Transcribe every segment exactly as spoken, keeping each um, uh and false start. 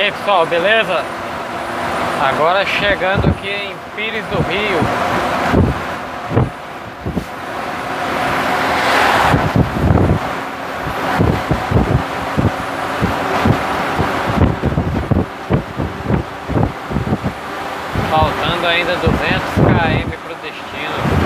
aí, pessoal, beleza? Agora chegando aqui em Pires do Rio. Faltando ainda duzentos quilômetros para o destino.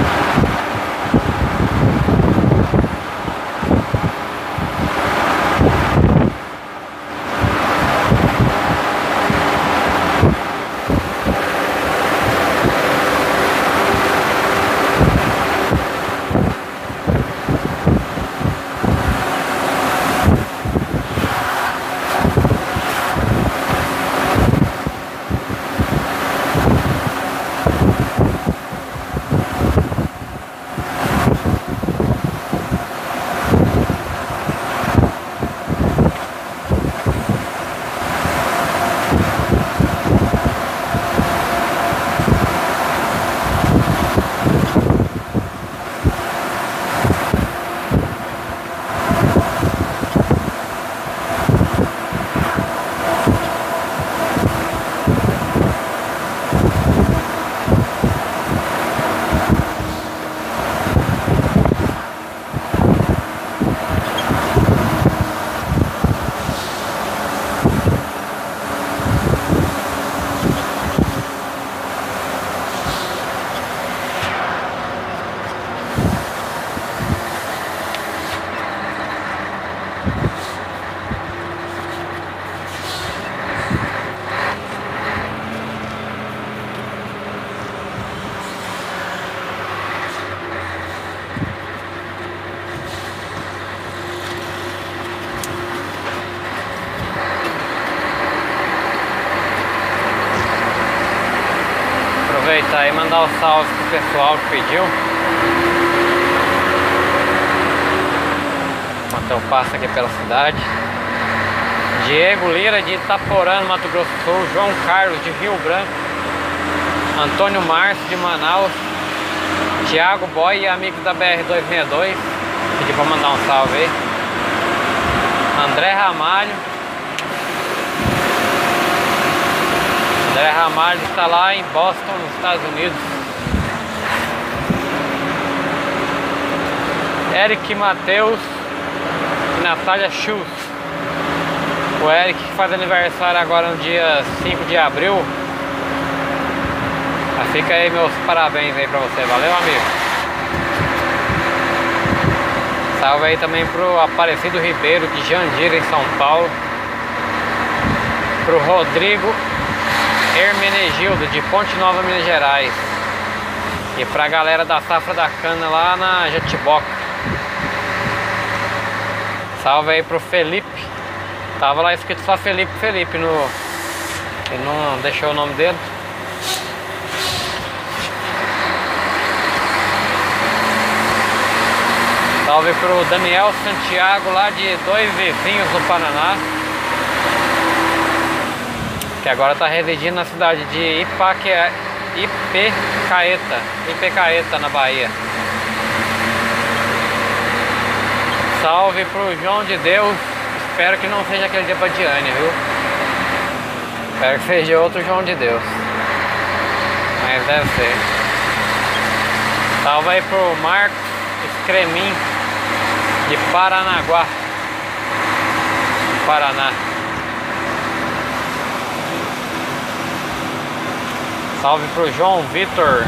Aproveitar e mandar o salve pro pessoal que pediu. Enquanto eu passo aqui pela cidade. Diego Lira de Itaporã, Mato Grosso do Sul. João Carlos de Rio Branco. Antônio Márcio de Manaus. Thiago Boy, amigo da B R duzentos e sessenta e dois. Pedi pra mandar um salve aí. André Ramalho. André Ramalho está lá em Boston, nos Estados Unidos. Eric Matheus e Natália Schultz. O Eric que faz aniversário agora no dia cinco de abril. Ah, fica aí meus parabéns aí pra você, valeu, amigo. Salve aí também pro Aparecido Ribeiro de Jandira, em São Paulo. Pro Rodrigo Hermenegildo de Ponte Nova, Minas Gerais. E pra galera da Safra da Cana lá na Jatiboca. Salve aí pro Felipe. Tava lá escrito só Felipe Felipe no... Ele não deixou o nome dele. Salve pro Daniel Santiago lá de Dois Vizinhos, no Paraná. Que agora está residindo na cidade de Ipaque... Ipecaeta, Ipecaeta, na Bahia. Salve pro João de Deus. Espero que não seja aquele dia pra Diane, viu? Espero que seja outro João de Deus. Mas deve ser. Salve aí pro Marcos Scremin de Paranaguá, Paraná. Salve pro João Vitor,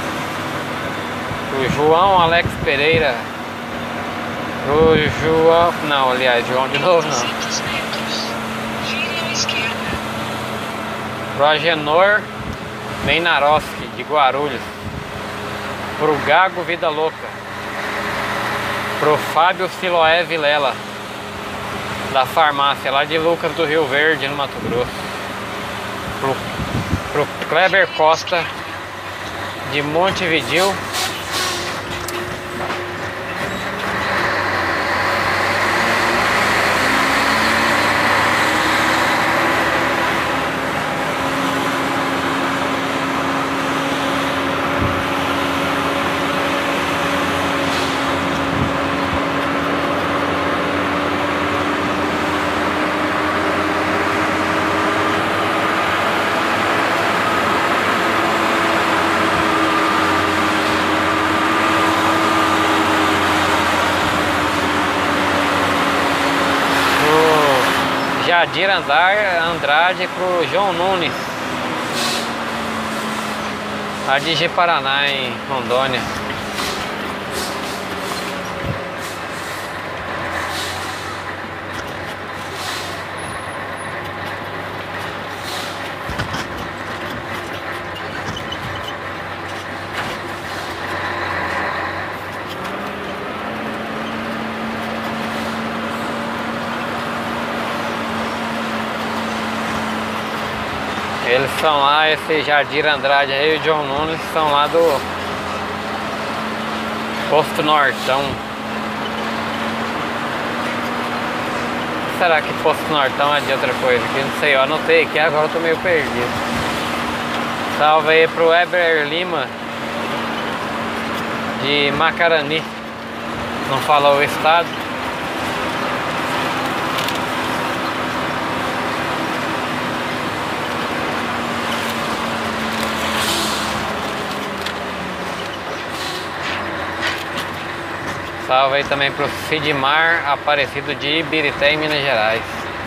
pro João Alex Pereira, pro João... Não, aliás, João de novo não. Pro Agenor Meinaroski de Guarulhos. Pro Gago Vida Louca. Pro Fábio Siloé Vilela, da farmácia lá de Lucas do Rio Verde, no Mato Grosso. Pro Pro Kleber Costa de Montevidil. Jadir Andrade pro João Nunes, a de Ji-Paraná, em Rondônia. Eles são lá, esse Jadir Andrade aí e o João Nunes são lá do Posto Nortão. Será que Posto Nortão é de outra coisa? Que não sei, eu anotei aqui, agora eu tô meio perdido. Salve aí pro Weber Lima de Macarani. Não fala o estado. Salve aí também pro Sidmar Aparecido de Ibirité, em Minas Gerais.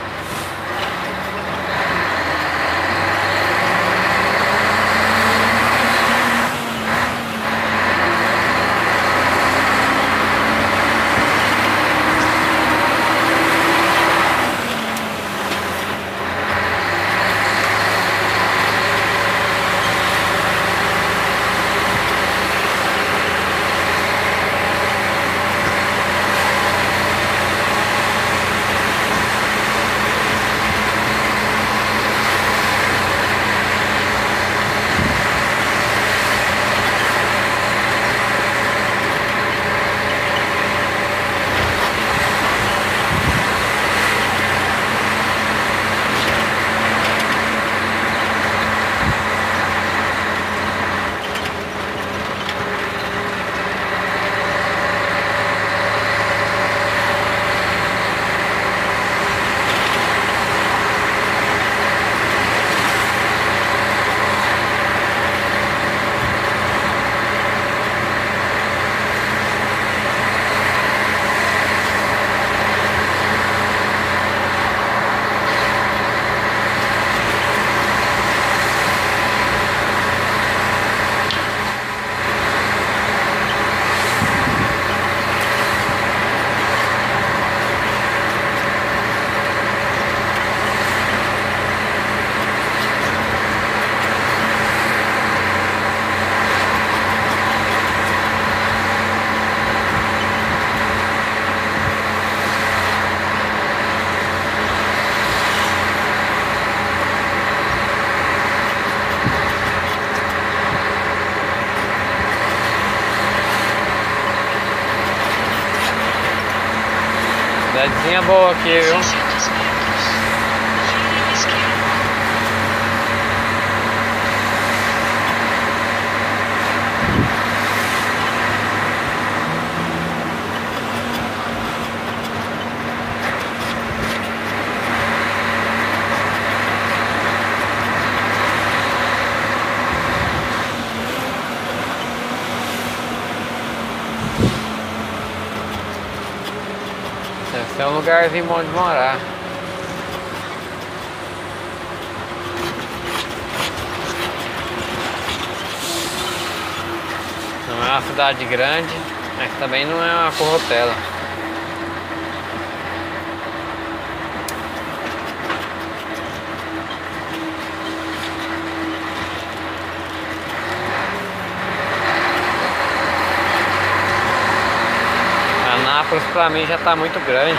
Cidadezinha boa aqui, viu? Esse é um lugarzinho bom de morar. Não é uma cidade grande, mas também não é uma corrotela. Anápolis pra mim já tá muito grande.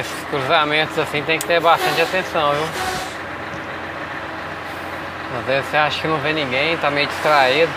Nesses cruzamentos assim tem que ter bastante atenção, viu? Às vezes você acha que não vê ninguém, tá meio distraído.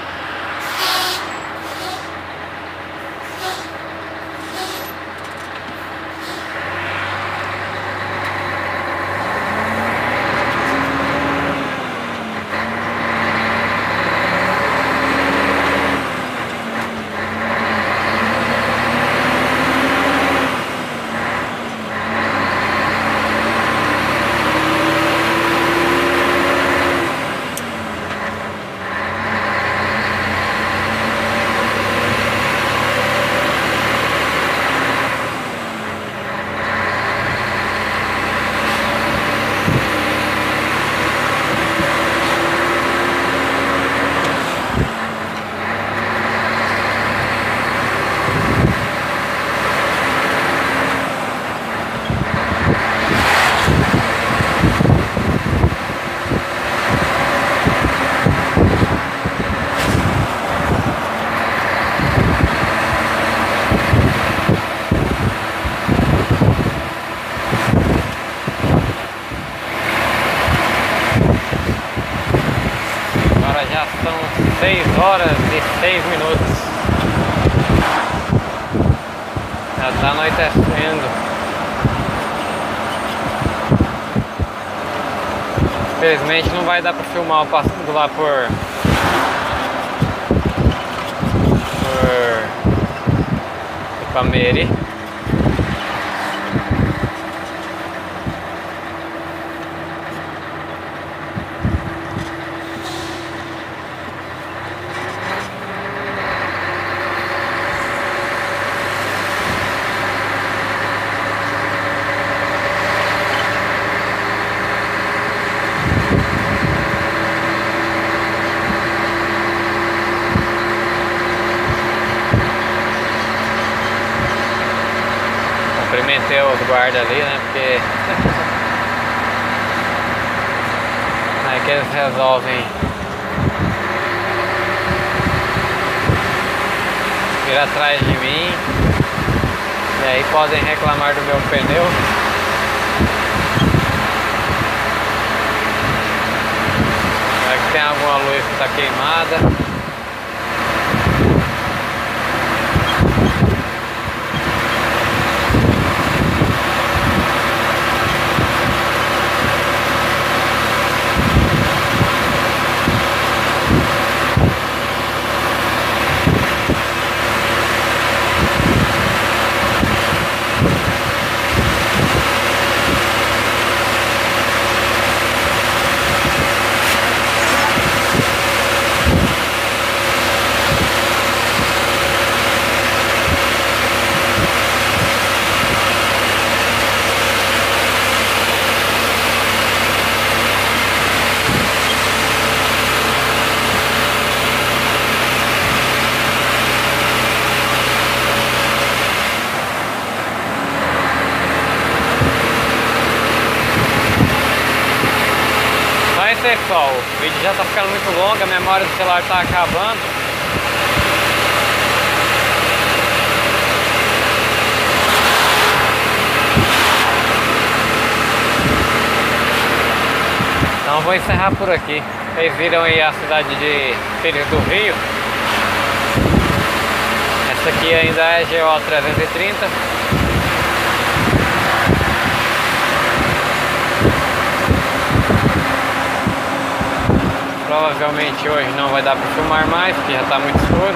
Já são seis horas e seis minutos. Já está anoitecendo. Infelizmente não vai dar para filmar o passando lá por por Ipameri. Cumprimentei os guardas ali, né? Porque aí que eles resolvem vir atrás de mim e aí podem reclamar do meu pneu. Será que tem alguma luz que está queimada? Pessoal, o vídeo já está ficando muito longo, a memória do celular está acabando. Então vou encerrar por aqui. Vocês viram aí a cidade de Pires do Rio. Essa aqui ainda é G O trezentos e trinta. Provavelmente hoje não vai dar para filmar mais, porque já está muito escuro.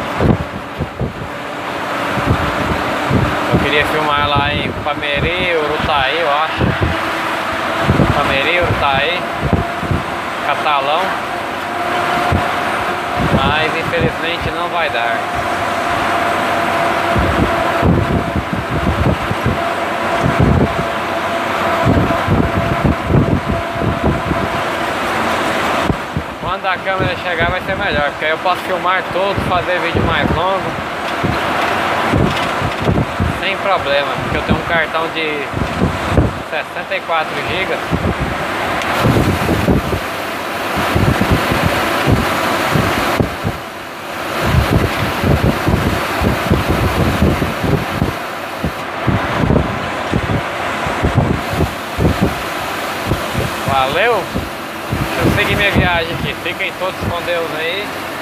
Eu queria filmar lá em Ipameri, Urutaí, eu acho. Ipameri, Urutaí, Catalão. Mas infelizmente não vai dar. Quando a câmera chegar vai ser melhor, porque aí eu posso filmar tudo, fazer vídeo mais longo sem problema, porque eu tenho um cartão de sessenta e quatro gigas. Valeu! Eu segui minha viagem aqui. Fiquem todos com Deus aí.